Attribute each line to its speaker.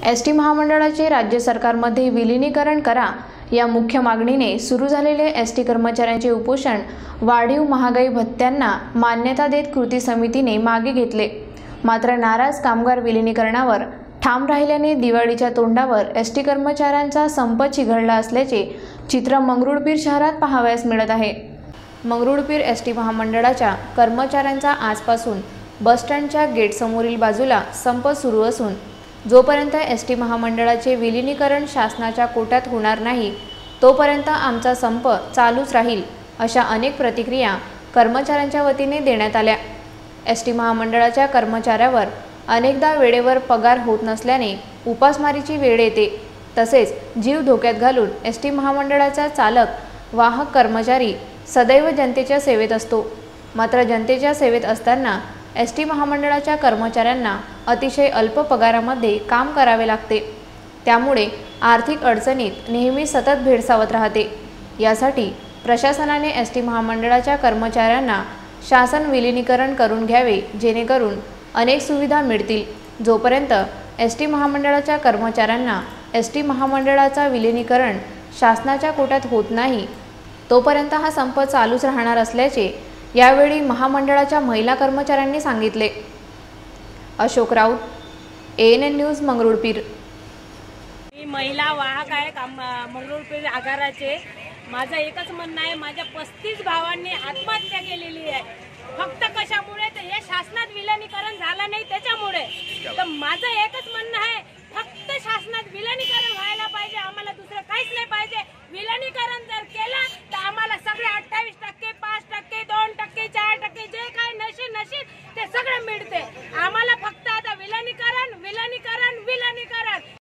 Speaker 1: ST महामंडळाचे राज्य सरकारमध्ये विलीनीकरण करा या मुख्य मागणीने सुरू झालेले एसटी कर्मचाऱ्यांचे उपोषण वाढीव महागाई भत्त्यांना मान्यता देत कृती समितीने मागे घेतले। मात्र नाराज कामगार विलीनीकरणावर ठाम राहिल्याने दिवाळीच्या तोंडावर एसटी कर्मचाऱ्यांचा संप चिघळला असल्याचे चित्र मंगरुळपीर शहरात पाहावयास मिळत आहे। मंगरुळपीर एसटी महामंडळाच्या कर्मचाऱ्यांचा आजपासून बस स्टँडच्या गेट समोरील बाजूला संप सुरू असून जोपर्यंत एसटी महामंडळाचे विलीनीकरण शासनाच्या कोट्यात होणार नाही तोपर्यंत आमचा संप चालूच राहील अशा अनेक प्रतिक्रिया कर्मचाऱ्यांच्या वतीने देण्यात आल्या। एसटी महामंडळाच्या कर्मचाऱ्यावर अनेकदा वेळेवर पगार होत नसल्याने उपासमारीची वेळ येते। तसेच जीव धोक्यात घालून एसटी महामंडळाचा चालक वाहक कर्मचारी सदैव जनतेच्या सेवेत असतो। मात्र जनतेच्या सेवेत असताना एसटी महामंडळाच्या कर्मचाऱ्यांना अतिशय अल्प पगारामध्ये काम करावे लागते। त्यामुळे आर्थिक अडचणीत नेहमी सतत भेडसावत राहते। यासाठी प्रशासनाने एसटी महामंडळाच्या कर्मचाऱ्यांना शासन विलीनीकरण करून घ्यावे, जेणेकरून अनेक सुविधा मिळतील। जोपर्यंत एसटी महामंडळाच्या कर्मचाऱ्यांना एसटी महामंडळाचा विलीनीकरण शासनाच्या कोट्यात होत नाही तोपर्यंत हा संप चालूच राहणार असल्याचे यावेळी महामंडळाच्या महिला कर्मचाऱ्यांनी सांगितले। Ashok Raut, ANN news, Mangrulpir.
Speaker 2: मी महिला वाहक आहे मंगरुळपीर आगाराचे। माझं एकच म्हणणं आहे, माझ्या 35 भावांनी आत्महत्या केलेली आहे। फक्त कशामुळे तर हे शासनात विलीनीकरण झालं नाही त्याच्यामुळे। तर माझं एकच म्हणणं आहे